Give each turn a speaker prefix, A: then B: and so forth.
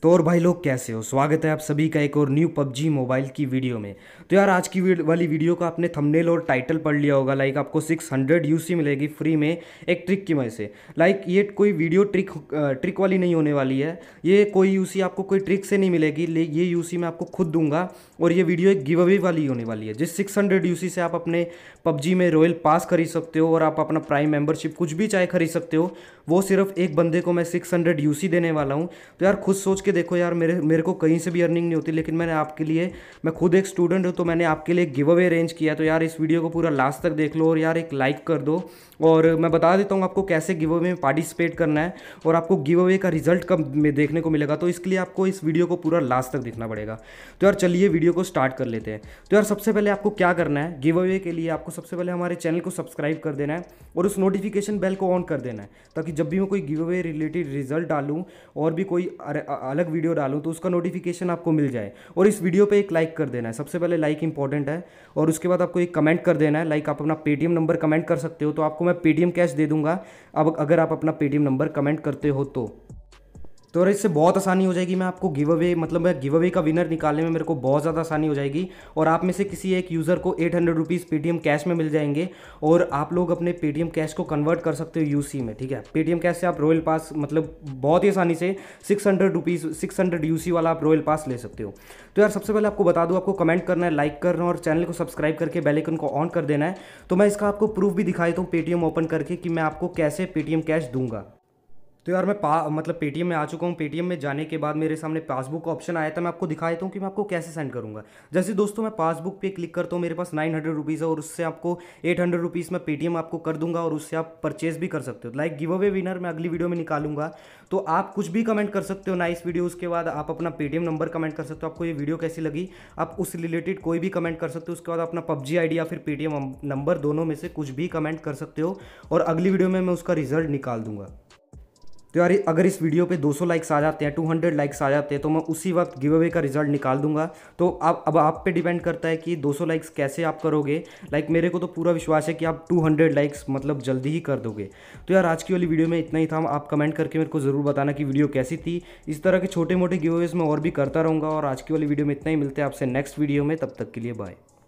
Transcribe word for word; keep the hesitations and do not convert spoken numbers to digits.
A: तो और भाई लोग कैसे हो। स्वागत है आप सभी का एक और न्यू पबजी मोबाइल की वीडियो में। तो यार आज की वीड- वाली वीडियो का आपने थंबनेल और टाइटल पढ़ लिया होगा। लाइक आपको सिक्स हंड्रेड यूसी मिलेगी फ्री में एक ट्रिक की वजह से। लाइक ये कोई वीडियो ट्रिक ट्रिक वाली नहीं होने वाली है। ये कोई यूसी आपको कोई ट्रिक से नहीं मिलेगी। ले ये यूसी मैं आपको खुद दूंगा और ये वीडियो एक गिव अवे वाली होने वाली है। जिस सिक्स हंड्रेड यूसी से आप अपने पबजी में रॉयल पास खरीद सकते हो और आप अपना प्राइम मेंबरशिप कुछ भी चाहे खरीद सकते हो। वो सिर्फ एक बंदे को मैं सिक्स हंड्रेड यूसी देने वाला हूँ। तो यार खुद सोच के देखो यार, मेरे मेरे को कहीं से भी अर्निंग नहीं होती, लेकिन मैंने आपके लिए, मैं खुद एक स्टूडेंट हूँ तो मैंने आपके लिए गिव अवे अरेंज किया। तो यार इस वीडियो को पूरा लास्ट तक देख लो और यार एक लाइक कर दो। और मैं बता देता हूँ आपको कैसे गिव अवे में पार्टिसिपेट करना है और आपको गिव अवे का रिजल्ट कब में देखने को मिलेगा। तो इसके लिए आपको इस वीडियो को पूरा लास्ट तक देखना पड़ेगा। तो यार चलिए वीडियो को स्टार्ट कर लेते हैं। तो यार सबसे पहले आपको क्या करना है, गिव अवे के लिए आपको सबसे पहले हमारे चैनल को सब्सक्राइब कर देना है और उस नोटिफिकेशन बेल को ऑन कर देना है, ताकि जब भी मैं कोई गिव अवे रिलेटेड रिजल्ट डालूँ और भी कोई अलग वीडियो डालूँ तो उसका नोटिफिकेशन आपको मिल जाए। और इस वीडियो पे एक लाइक कर देना है, सबसे पहले लाइक इंपॉर्टेंट है। और उसके बाद आपको एक कमेंट कर देना है। लाइक आप अपना पेटीएम नंबर कमेंट कर सकते हो, तो आपको मैं पेटीएम कैश दे दूंगा अब अगर आप अपना पेटीएम नंबर कमेंट करते हो तो। तो और इससे बहुत आसानी हो जाएगी। मैं आपको गिव अवे मतलब मैं गिव अवे का विनर निकालने में मेरे को बहुत ज़्यादा आसानी हो जाएगी। और आप में से किसी एक यूज़र को eight hundred rupees Paytm cash में मिल जाएंगे और आप लोग अपने पेटीएम कैश को कन्वर्ट कर सकते हो यूसी में। ठीक है, पेटीएम कैश से आप रॉयल पास मतलब बहुत ही आसानी से six hundred rupees six hundred UC वाला आप रॉयल पास ले सकते हो। तो यार सबसे पहले आपको बता दूँ, आपको कमेंट करना है, लाइक करना और चैनल को सब्सक्राइब करके बेल आइकन को ऑन कर देना है। तो मैं इसका आपको प्रूफ भी दिखा देता हूँ पेटीएम ओपन करके कि मैं आपको कैसे पेटीएम कैश दूंगा। तो यार मैं पा मतलब पेटीएम में आ चुका हूँ। पेटीएम में जाने के बाद मेरे सामने पासबुक का ऑप्शन आया था। मैं आपको दिखा देता हूँ कि मैं आपको कैसे सेंड करूँगा। जैसे दोस्तों मैं पासबुक पे क्लिक करता हूँ, मेरे पास नाइन हंड्रेड रुपीज़ है और उससे आपको एट हंड्रेड रुपीज़ मैं पेटीएम आपको कर दूंगा और उससे आप परचेज भी कर सकते हो। लाइक गिव अवे विनर मैं अगली वीडियो में निकालूंगा। तो आप कुछ भी कमेंट कर सकते हो ना इस वीडियो, उसके बाद आप अपना पेटीएम नंबर कमेंट कर सकते हो, आपको ये वीडियो कैसी लगी, आप उस रिलेटेड कोई भी कमेंट कर सकते हो। उसके बाद अपना पबजी आईडी या फिर पेटीएम नंबर दोनों में से कुछ भी कमेंट कर सकते हो और अगली वीडियो में मैं उसका रिजल्ट निकाल दूंगा। तो यार अगर इस वीडियो पे दो सौ लाइक्स आ जाते हैं, टू हंड्रेड लाइक्स आ जाते हैं, तो मैं उसी वक्त गिव अवे का रिजल्ट निकाल दूंगा। तो आप अब आप पे डिपेंड करता है कि दो सौ लाइक्स कैसे आप करोगे। लाइक मेरे को तो पूरा विश्वास है कि आप टू हंड्रेड लाइक्स मतलब जल्दी ही कर दोगे। तो यार आज की वाली वीडियो में इतना ही था। आप कमेंट करके मेरे को ज़रूर बताना कि वीडियो कैसी थी। इस तरह के छोटे मोटे गिव अवेज मैं और भी करता रहूँगा। और आज की वाली वीडियो में इतना ही, मिलते हैं आपसे नेक्स्ट वीडियो में, तब तक के लिए बाय।